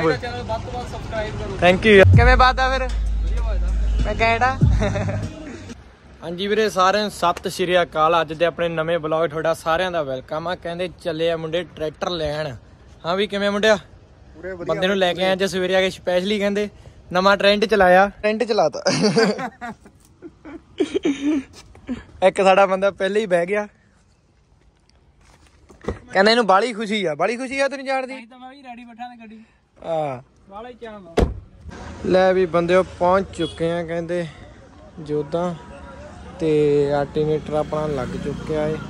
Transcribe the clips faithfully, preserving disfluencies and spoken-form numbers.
बोल thank you किवें बात आ फिर मैं कहड़ा हाँ जी वीरे सारे सत श्री अकाल अज दे अपने नवे ब्लॉग थोड़ा सारिਆਂ ਦਾ ਵੈਲਕਮ ਆ ਕਹਿੰਦੇ ਚੱਲੇ ਆ ਮੁੰਡੇ ਟਰੈਕਟਰ ਲੈਣ ਹਾਂ ਵੀ ਕਿਵੇਂ ਮੁੰਡਿਆ ਬੰਦੇ ਨੂੰ ਲੈ ਕੇ ਆਏ ਅੱਜ ਸਵੇਰੇ ਆ ਕੇ ਸਪੈਸ਼ਲੀ ਕਹਿੰਦੇ ਨਵਾਂ ਟ੍ਰੈਂਡ ਚਲਾਇਆ ਟ੍ਰੈਂਡ ਚਲਾਤਾ ਇੱਕ ਸਾਡਾ ਬੰਦਾ ਪਹਿਲੇ ਹੀ ਬਹਿ ਗਿਆ ਕਹਿੰਦਾ ਇਹਨੂੰ ਬਾਲੀ ਖੁਸ਼ੀ ਆ ਬਾਲੀ ਖੁਸ਼ੀ ਆ ਤੈਨੂੰ ਜਾਣਦੀ ਤਾਂ ਮੈਂ ਵੀ ਰੈਡੀ ਬੈਠਾ ਨੇ ਗੱਡੀ ਆ ਬਾਲਾ ਹੀ ਚਾਹ ਲੈ ਵੀ ਬੰਦੇ ਪਹੁੰਚ ਚੁੱਕੇ ਆ ਕਹਿੰਦੇ ਜੋਧਾਂ ਤੇ ਆਲਟਰਨੇਟਰ ਆਪਣਾ ਲੱਗ ਚੁੱਕਿਆ ਏ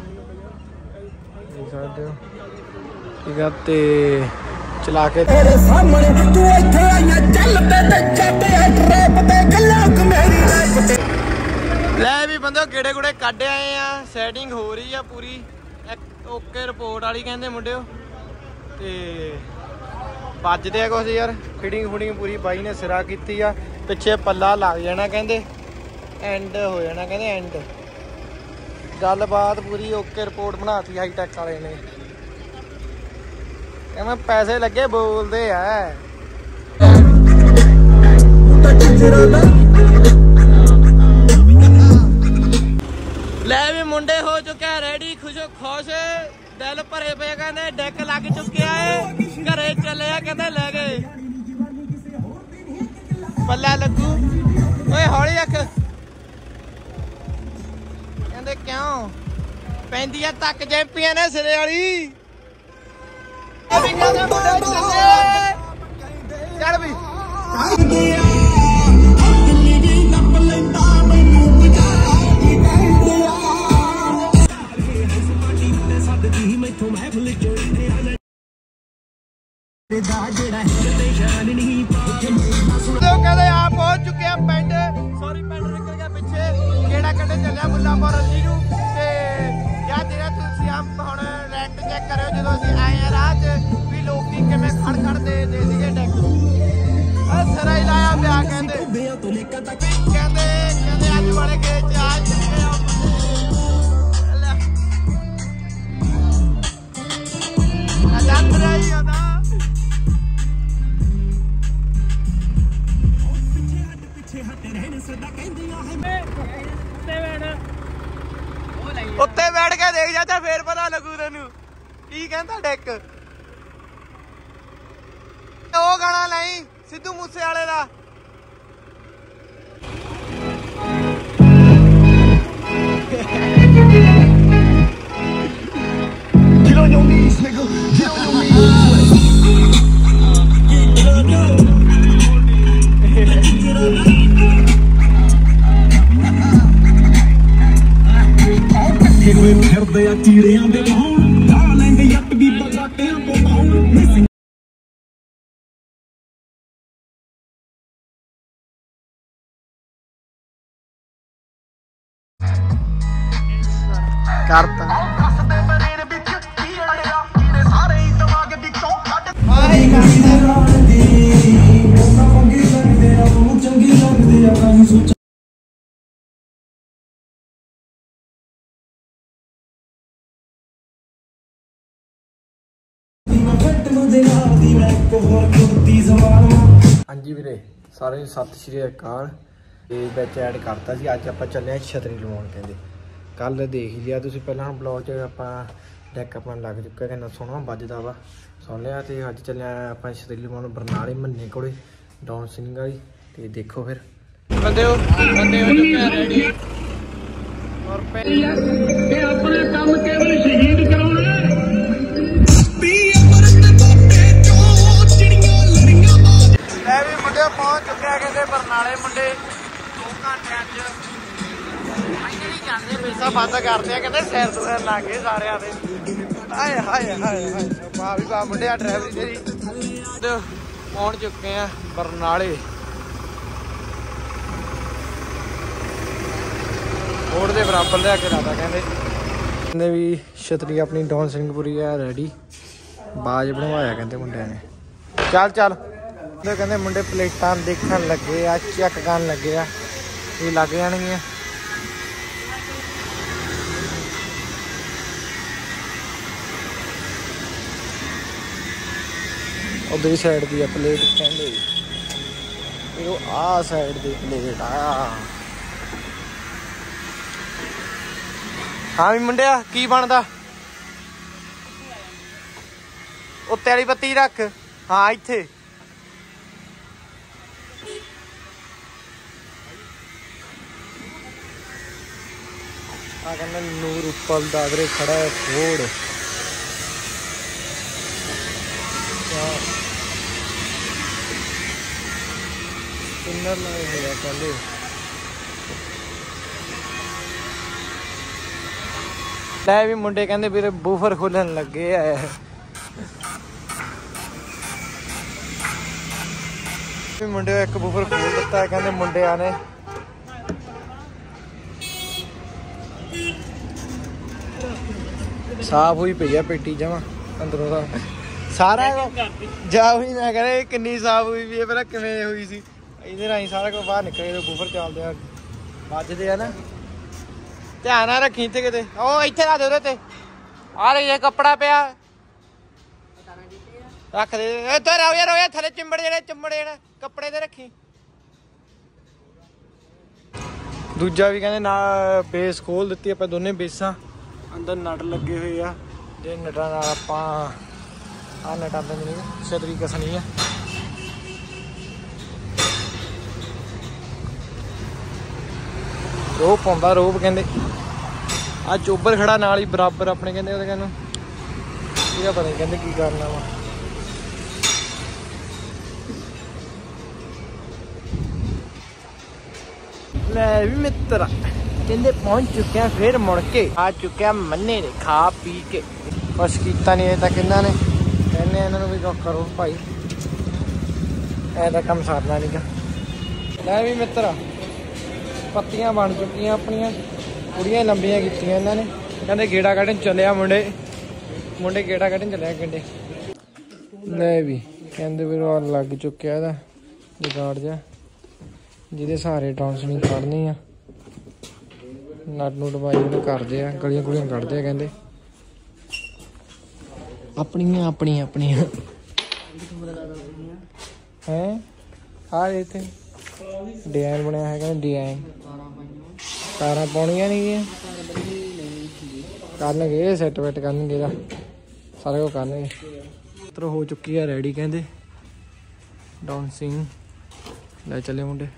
ਦੇਖ ਸਕਦੇ ਹੋ ਠੀਕ ਆ ਤੇ ਚਲਾ ਕੇ ਤੇਰੇ ਸਾਹਮਣੇ ਤੂੰ ਇੱਥੇ ਆਇਆ ਚੱਲ ਤੇ ਤੇ ਚੱਟੇ ਟਰੈਪ ਤੇ ਗੱਲਾਂ ਮੇਰੀ ਲਾਈਫ ਤੇ ਲੈ ਵੀ ਬੰਦੇ ਗੇੜੇ ਗੁੜੇ ਕੱਢ ਆਏ ਆ ਸੈਟਿੰਗ ਹੋ ਰਹੀ ਆ ਪੂਰੀ ਓਕੇ ਰਿਪੋਰਟ ਵਾਲੀ ਕਹਿੰਦੇ ਮੁੰਡਿਓ ਤੇ ਵੱਜਦੇ ਆ ਕੁਛ ਯਾਰ ਫਿਟਿੰਗ ਫੁਟਿੰਗ ਪੂਰੀ ਬਾਈ ਨੇ ਸਿਰਾ ਕੀਤੀ ਆ ਪਿੱਛੇ ਪੱਲਾ ਲੱਗ ਜਾਣਾ ਕਹਿੰਦੇ ਐਂਡ ਹੋ ਜਾਣਾ ਕਹਿੰਦੇ ਐਂਡ ਗੱਲਬਾਤ ਪੂਰੀ ਓਕੇ ਰਿਪੋਰਟ ਬਣਾਤੀ ਹਾਈ ਟੈਕ ਵਾਲੇ ਨੇ ਕਹਿੰਦਾ ਪੈਸੇ ਲੱਗੇ ਬੋਲਦੇ ਆ ਲੈ ਵੀ ਮੁੰਡੇ ਹੋ ਚੁੱਕਿਆ ਰੈਡੀ ਖੁਸ਼ੋ ਖੁਸ਼ ਦਿਲ ਭਰੇ ਪਏ ਕਹਿੰਦੇ ਡੈਕ ਲੱਗ ਚੁੱਕਿਆ ਏ ਘਰੇ ਚੱਲੇ ਆ ਕਹਿੰਦੇ ਲੈ ਗਏ ਪੱਲਾ ਲੱਗੂ ਓਏ ਹੌਲੀ ਰੱਖ ਕਹਿੰਦੇ ਕਿਉਂ ਪੈਂਦੀ ਆ ਤੱਕ ਜੈਂਪੀਆਂ ਨੇ ਸਿਰੇ ਵਾਲੀ ਚੜ ਵੀ ਕਹਿੰਦੇ ਆ ਪਹੁੰਚ ਚੁੱਕੇ ਆ ਪਿੰਡ ਸੌਰੀ ਪਿੰਡ ਨਿਕਲ ਗਿਆ ਪਿੱਛੇ ਕਿਹੜਾ ਕੱਢੇ ਚੱਲਿਆ ਮੁੱਲਾਂਪੁਰ ਅੱਲੀ ਨੂੰ ਤੇ ਯਾਰ ਜਿਹੜਾ ਤੁਸੀਂ ਆ ਹੁਣ ਰੈਂਟ ਚੈੱਕ ਕਰਿਓ ਜਦੋਂ ਅਸੀਂ ਆਏ ਆ ਰਾਹ ਚ ਵੀ ਲੋਕੀ ਕਿਵੇਂ ਖੜ ਖੜ ਦੇ ਦੇ ਸੀਗੇ ਡੈਕ ਆ ਸਰਾ ਹੀ ਲਾਇਆ ਪਿਆ ਕਹਿੰਦੇ ਕਹਿੰਦੇ ਕਹਿੰਦੇ ਅੱਜ ਵਾਲੇ ਗਏ ਚ ਆ ਚੁੱਕੇ ਆ ਲੱਗ ਰਹੀ ਆ ਨਾ ਉੱਤੇ ਬੈਠ ਕੇ ਦੇਖ ਜਾ ਫੇਰ ਪਤਾ ਲੱਗੂ ਤੈਨੂੰ ਕੀ ਕਹਿੰਦਾ ਡੈਕ ਉਹ ਗਾਣਾ ਨਹੀਂ ਸਿੱਧੂ ਮੂਸੇ ਵਾਲੇ ਦਾ Get on your knees, nigga. Get on your knees. ਫਿਰਦੇ ਆ ਚੀੜਿਆਂ ਦੇ ਬਾਹਣ ਲਾ ਲੈਂਦੇ ਯੱਟ ਵੀ ਬਗਾਟਿਆਂ ਤੋਂ ਬਾਹਣ ਕਰਤਾ ਹਾਂਜੀ ਵੀਰੇ ਸਾਰੇ ਸਤਿ ਸ਼੍ਰੀ ਅਕਾਲ ਤੇ ਵਿੱਚ ਐਡ ਕਰਤਾ ਸੀ ਅੱਜ ਆਪਾਂ ਚੱਲੇ ਆ ਛਤਰੀ ਲਵਾਉਣ ਕਹਿੰਦੇ ਕੱਲ ਦੇਖ ਹੀ ਲਿਆ ਤੁਸੀਂ ਪਹਿਲਾਂ ਬਲੌਗ 'ਚ ਆਪਾਂ ਡੈਕ ਆਪਣਾ ਲੱਗ ਚੁੱਕਾ ਕਿੰਨਾ ਸੋਹਣਾ ਵੱਜਦਾ ਵਾ ਸੁਣ ਲਿਆ ਤੇ ਅੱਜ ਚੱਲਿਆ ਆਪਾਂ ਛਤਰੀ ਲਵਾਉਣ ਬਰਨਾਲੇ ਮੰਨੇ ਕੋਲੇ ਡਾਊਨ ਸਿੰਘ ਵਾਲੀ ਤੇ ਦੇਖੋ ਫਿਰ ਬੰਦੇ ਹੋ ਬੰਦੇ ਹੋ ਚੁੱਕੇ ਰੈਡੀ ਔਰ ਪਹਿਲੇ ਆਪਣਾ ਕੰਮ ਕੇਵਲ ਸ਼ਹੀਦ ਕਰਾਉਣਾ ਪਹੁੰਚ ਚੁੱਕਿਆ ਕਹਿੰਦੇ ਬਰਨਾਲੇ ਮੁੰਡੇ ਦੋ ਘੰਟਿਆਂ ਚ ਨਹੀਂ ਜਾਂਦੇ ਪੈਸਾ ਬੰਦ ਕਰਦੇ ਆ ਕਹਿੰਦੇ ਸਿਰ ਤੋਂ ਲੱਗ ਗਏ ਸਾਰਿਆਂ ਦੇ ਹਾਏ ਹਾਏ ਹਾਏ ਹਾਏ ਵਾਹ ਵੀ ਵਾਹ ਮੁੰਡਿਆ ਡਰਾਈਵਰੀ ਤੇਰੀ ਪਹੁੰਚ ਚੁੱਕੇ ਆ ਬਰਨਾਲੇ ਰੋਡ ਦੇ ਬਰਾਬਰ ਲਿਆ ਕੇ ਲਾਤਾ ਕਹਿੰਦੇ ਕਹਿੰਦੇ ਵੀ ਛਤਰੀ ਆਪਣੀ ਡਾਊਨ ਸਿੰਘਪੁਰੀ ਆ ਰੈਡੀ ਬਾਜ ਬਣਵਾਇਆ ਕਹਿੰਦੇ ਮੁੰਡਿਆਂ ਨੇ ਚੱਲ ਚੱਲ ਕਹਿੰਦੇ ਮੁੰਡੇ ਪਲੇਟਾਂ ਦੇਖਣ ਲੱਗੇ ਆ ਚੈੱਕ ਕਰਨ ਲੱਗੇ ਆ ਇਹ ਲੱਗ ਜਾਣਗੀਆਂ उधर ही साइड दी प्लेट कहते आ साइड दी प्लेट आ। हाँ भी मुंडिया की बनदा उत्ते वाली बत्ती रख। हाँ इत्थे आ कहना नूर उपल दा इधर खड़ा है फोड़। स्पिनर लाए हुए कहते लै भी मुंडे कहते फिर बूफर खुलन लगे है। मुंडे एक बूफर खोल दिता है कहते मुंडिया ने। साफ हुई पई है पेटी जमा अंदरों दा सारा जा हुई मैं कह रहा किन्नी साफ हुई भी है पहले किवें हुई सी। इधर आई सारा कुछ बाहर निकले बूफर चलते हैं बजते है ना। ध्यान ना रखी इतने किते ओ इत्थे ला दे उहदे ते आ रही कपड़ा पिया रख दे इधर आओ यार यार थले चिंबड़ जेड़े चिंबड़ जेड़े कपड़े ते रखी। दूजा भी कहते ना बेस खोल दी आप दोनों बेसा अंदर नट लगे हुए आ जे नटा आप आ नटा छतरी कसनी है। रोप पाँदा रोप कहते आ चोबर खड़ा नाल ही बराबर अपने कहते कहना पता नहीं कहते की करना वा। लै भी मित्र कहते पहुंच चुके हैं फिर मुड़ के आ चुके हैं मन्ने ने खा पी के कुछ किया नहीं अजे तक इन्होंने कहने इन्होंने भी करो भाई ऐसा काम सरना नहीं गा। लै भी मित्र पत्तियां बन चुकी अपनिया कुड़ियां लंबियां की इन्होंने कहते गेड़ा कढ़न चलिया मुंडे मुंडे गेड़ा कढ़न चलिया गंडे। लै भी कहते फिर लग चुके जुगाड़ जा जिहदे सहारे डांसनी कढ़नी आ नट नुट बाई करते हैं गलियां गुलियां कढ़ते हैं कहते अपनियां अपनियां अपनियां हैं आ इत्थे डिजाइन बनया है कहते डिजाइन तारा पाउणियां नहीं करनगे सैट वैट करनगे सारा कुछ करनगे। तो हो चुकी है रेडी कहते डांसिंग ले चले मुंडे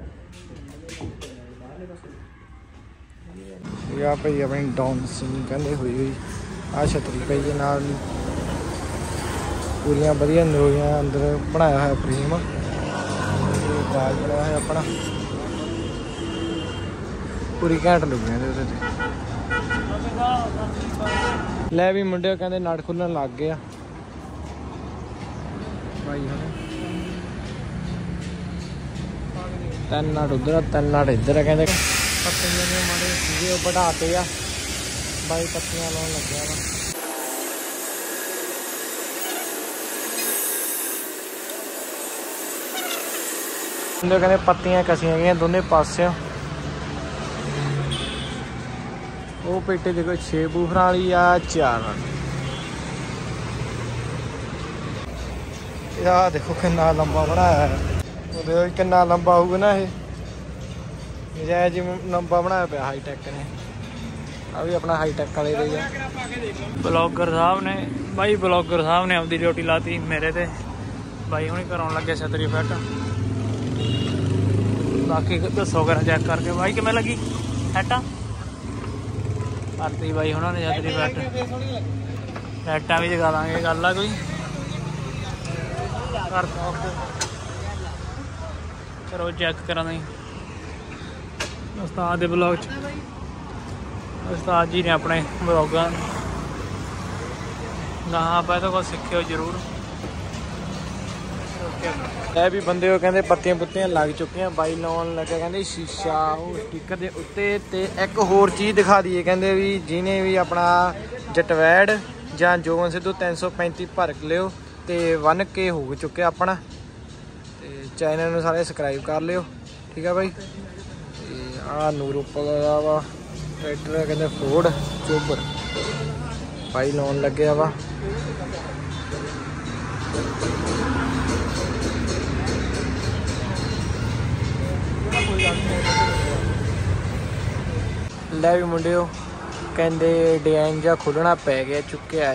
या भाई अपनी डांसिंग कहते हुई हुई आ छतरी पई है नाल पूरियां वधिया नरोइयां अंदर बनाया है फ्रेम बाज बनाया है अपना पूरी घैंट लुक रही है। लै भी मुंडे कहते नट खुलन लग गया भाई तीन नट उधर तीन नट इधर है कहते पत्तियां माड़े सीगे बढ़ाते आ बाई पत्तियां लाने लग्या वा। कहते पत्तियां कसियां गई दोनों पासों वो पेटे देखो छे बूफर वाली आ चार वाली देखो कितना लंबा बनाया है कितना लंबा होगा ना ये जी लंबा बनाया पाया हाईटेक ने अभी अपना हाईटेक वाले रही ब्लॉगर साहब ने भाई ब्लॉगर साहब ने अपनी ड्यूटी लाती मेरे ते भाई हूँ कराने लगे छतरी फैट बाकी दसो कर चेक करके भाई किमें लगी फैटा करती भाई उन्होंने छतरी फैट लाइटा भी जगा देंगे गल आ कोई कर चलो चेक करा नहीं उस्ताद दे ब्लॉग च उस्ताद जी ने अपने ब्लॉगां गां आप तो कुछ सीखियो जरूर। है भी बंदे कहते पत्तियां पुत्तियां लग चुकी बाई लाने लगे कहते शीशा स्टिकर के उत्ते ते एक होर चीज़ दिखा दी कहते भी जिन्हें भी अपना जटवैड ਜਾਂ जोगन सिद्धू तीन सौ पैंती भर लियो तो वन के हो चुके अपना तो चैनल में सारे सबसक्राइब कर लियो ठीक है भाई। आ नूर उपल वा ट्रैक्टर कहते फोर्ड चोबर भाई लाने लगे वा ਲੈ ਵੀ ਮੁੰਡਿਓ ਕਹਿੰਦੇ ਡਿਜ਼ਾਈਨ ਜਿਹਾ ਖੁੱਲਣਾ ਪੈ ਗਿਆ ਚੁੱਕਿਆ ਹੈ।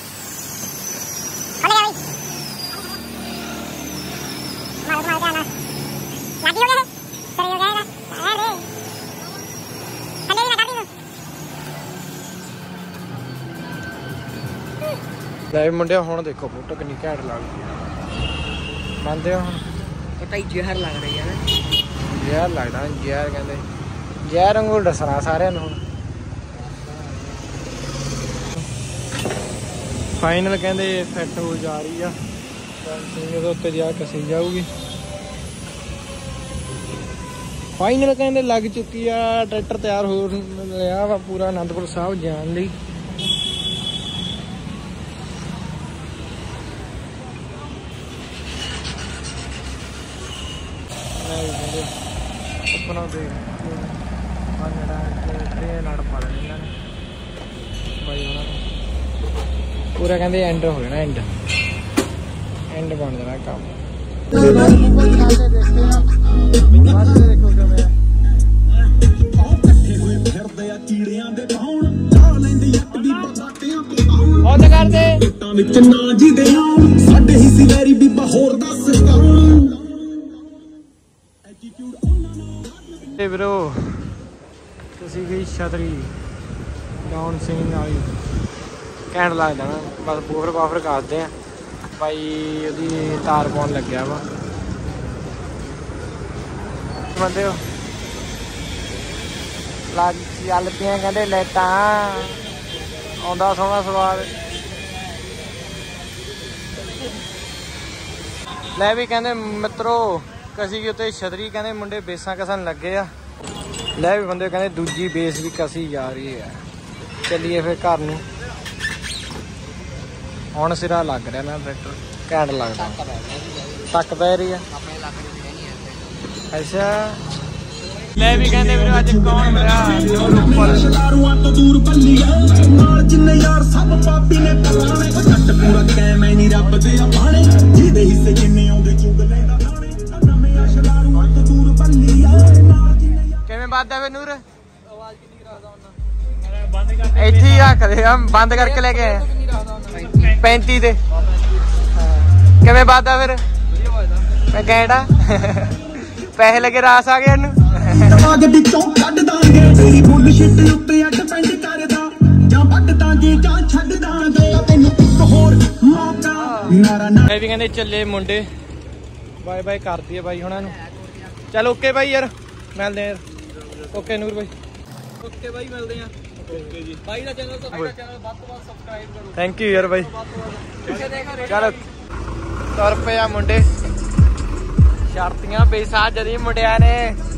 ਲੈ ਮੁੰਡਿਓ ਹੁਣ ਦੇਖੋ ਫੋਟੋ ਕਿੰਨੀ ਘੈਂਟ ਲੱਗਦੀ ਹੈ। ਮੰਨਦੇ ਹੋ ਹੁਣ ਪਤਾ ਹੀ ਜ਼ਹਿਰ ਲੱਗ ਰਹੀ ਹੈ ਨਾ। ਜ਼ਹਿਰ ਲੱਗਦਾ ਜ਼ਹਿਰ ਕਹਿੰਦੇ ਜ਼ਹਿਰ ਵਾਂਗੂ ਦੱਸਣਾ ਸਾਰਿਆਂ ਨੂੰ। ਹੁਣ ਫਾਈਨਲ ਕਹਿੰਦੇ ਫਿੱਟ ਹੋ ਜਾ ਰਹੀ ਆ ਇਹਦੇ ਉੱਤੇ ਜਾ ਕਸੀ ਜਾਊਗੀ। ਫਾਈਨਲ ਕਹਿੰਦੇ ਲੱਗ ਚੁੱਕੀ ਆ। ਟਰੈਕਟਰ ਤਿਆਰ ਹੋ ਲਿਆ ਵਾ ਪੂਰਾ ਅਨੰਦਪੁਰ ਸਾਹਿਬ ਜਾਣ ਲਈ। ਆਪਣਾ ਦੇ ਲੜ ਪਾ ਲੈਣਾ ਇਹਨਾਂ ਨੇ ਬਾਈ ਉਹਨਾਂ ਨੇ ਪੂਰਾ ਕਹਿੰਦੇ ਐਂਡ ਹੋ ਜਾਣਾ। ਐਂਡ ਐਂਡ ਬਣ ਜਾਣਾ ਕੰਮ। ਦੇਖੋ ਕਿਵੇਂ ਬਹੁਤ ਕਰਦੇ ਸਾਡੇ ਹੀ ਸੀ ਵੈਰੀ ਬੀਬਾ ਹੋਰ ਦੱਸ ਤੇ ਵੀਰੋ ਤੁਸੀਂ ਗਈ ਛਤਰੀ ਡਾਊਨ ਸਿੰਘ ਵਾਲੀ ਘੈਂਟ ਲੱਗਦਾ ਨਾ। ਬਸ ਬੂਫਰ ਬਾਫਰ ਕਰਦੇ ਆ ਬਾਈ ਉਹਦੀ ਤਾਰ ਪਾਉਣ ਲੱਗਿਆ ਵਾ। ਬੰਦੇ ਹੋ ਲੱਗ ਚੱਲ ਪਈਆਂ ਕਹਿੰਦੇ ਲਾਈਟਾਂ ਆਉਂਦਾ ਸੋਹਣਾ ਸਵਾਦ। ਲੈ ਵੀ ਕਹਿੰਦੇ ਮਿੱਤਰੋ ਕਸੀ ਗਈ ਉੱਤੇ ਛਤਰੀ ਕਹਿੰਦੇ ਮੁੰਡੇ ਬੇਸਾਂ ਕਸਣ ਲੱਗੇ ਆ। ਲੈ ਵੀ ਬੰਦੇ ਕਹਿੰਦੇ ਦੂਜੀ ਬੇਸ ਵੀ ਕਸੀ ਜਾ ਰਹੀ ਹੈ। ਚੱਲੀਏ ਫਿਰ ਘਰ ਨੂੰ। ਹੁਣ ਸਿਰਾ ਲੱਗ ਰਿਹਾ ਨਾ ਟਰੈਕਟਰ ਘੈਂਟ ਲੱਗਦਾ। ਟੱਕ ਪੈ ਰਹੀ ਆ ਅੱਛਾ। ਲੈ ਵੀ ਕਹਿੰਦੇ ਵੀਰੇ ਅੱਜ ਕੌਣ ਮਿਲਿਆ ਸ਼ਦਾਰੂਆਂ ਤੋਂ ਦੂਰ ਬੱਲੀਆ ਨਾਲ ਜਿੰਨੇ ਯਾਰ ਸਭ ਪਾਪੀ ਨੇ ਪਲਾਣੇ ਜੱਟ ਪੂਰਾ ਕੈਮ ਨਹੀਂ ਰੱਬ ਦੇ ਆਪਾਣੇ ਜਿਹਦੇ ਹਿੱਸੇ ਜਿੰਨੇ ਆਉਂਦੇ ਚੁਗ ਲੈਂਦਾ ਖਾਣੇ ਨਵੇਂ ਸ਼ਦਾਰੂਆਂ ਤੋਂ ਦੂਰ ਬੱਲੀਆ ਨਾਲ ਜਿੰਨੇ ਯਾਰ ਕਿਵੇਂ ਵੱਜਦਾ ਵੇ ਨੂਰ ਆਵਾਜ਼ ਕਿੰਨੀ ਰੱਖਦਾ ਹੁੰਦਾ ਬੰਦ ਕਰ ਇੱਥੇ ਹੀ ਰੱਖਦੇ ਆ ਬੰਦ ਕਰਕੇ ਲੈ ਕੇ ਆਏ ਪੈਂਤੀ ਤੇ ਕਿਵੇਂ ਵੱਜਦਾ ਫਿਰ ਮੈਂ ਘੈਂਟਾ ਪੈਸੇ ਲੱਗੇ ਰਾਸ ਆ ਗਏ ਇਹਨੂੰ ਦਿਮਾਗ ਵਿੱਚੋਂ ਕੱਢ ਦਾਂਗੇ ਤੇਰੀ ਬੁੱਲਸ਼ਿਟ ਉੱਤੇ ਆ ਡਿਪੈਂਡ ਕਰਦਾ ਜਾਂ ਵੱਢ ਦਾਂਗੇ ਜਾਂ ਛੱਡ ਦਾਂਗੇ ਤੈਨੂੰ ਇੱਕ ਹੋਰ ਮੌਕਾ ਨਾਰਾ ਨਾ। ਇਹ ਵੀ ਕਹਿੰਦੇ ਚੱਲੇ ਮੁੰਡੇ ਬਾਏ ਬਾਏ ਕਰਦੀ ਆ ਬਾਈ ਹੁਣਾਂ ਨੂੰ। ਚੱਲ ਓਕੇ ਬਾਈ ਯਾਰ ਮਿਲਦੇ ਆ ਯਾਰ। ਓਕੇ ਨੂਰ ਬਾਈ ਓਕੇ ਬਾਈ ਮਿਲਦੇ ਆ। ਓਕੇ ਜੀ ਬਾਈ ਦਾ ਚੈਨਲ ਤੋਂ ਸਾਡਾ ਚੈਨਲ ਵੱਧ ਤੋਂ ਵੱਧ ਸਬਸਕ੍ਰਾਈਬ ਕਰੋ। ਥੈਂਕ ਯੂ ਯਾਰ ਬਾਈ। ਚਲੋ ਤੁਰ ਪਏ ਆ ਮੁੰਡੇ ਸ਼ਰਤੀਆਂ ਬੇਸਾ ਜਦੀ ਮੁੰਡਿਆਂ ਨੇ।